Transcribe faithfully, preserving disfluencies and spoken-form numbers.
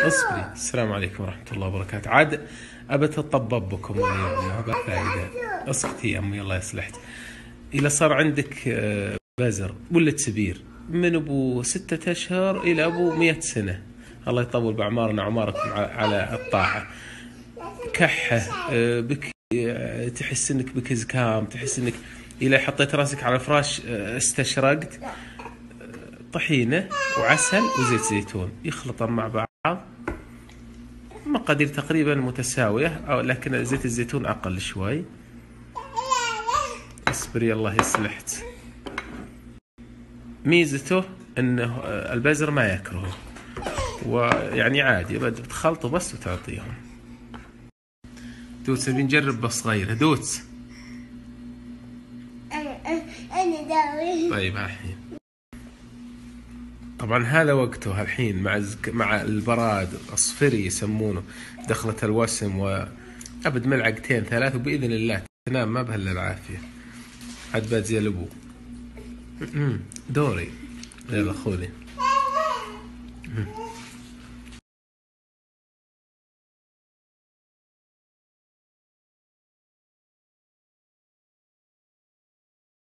اصبري. السلام عليكم ورحمة الله وبركاته. عاد أبت أطبب بكم اليوم، ما فايدة. اسكتي يا أمي الله يصلحك. إذا صار عندك بزر ولا تسبير من أبو ستة أشهر إلى أبو مئة سنة، الله يطول بأعمارنا وأعماركم على الطاعة. كحة بك، تحس إنك بك زكام، تحس إنك إذا حطيت راسك على الفراش استشرقت. طحينة وعسل وزيت زيتون يخلطن مع بعض، مقادير تقريبا متساوية، أو لكن زيت الزيتون أقل شوي. اصبري الله يصلحك. ميزته انه البزر ما يكرهه، ويعني عادي بتخلطه بس وتعطيهم. دوتس بنجرب بس غيره. دوتس انا داوي. طيب الحين طبعا هذا وقته الحين مع الزك... مع البراد اصفري يسمونه، دخلة الوسم، وابد ملعقتين ثلاث وباذن الله تنام ما بها الا العافيه. عاد بات زي الابو. دوري يلا خذي.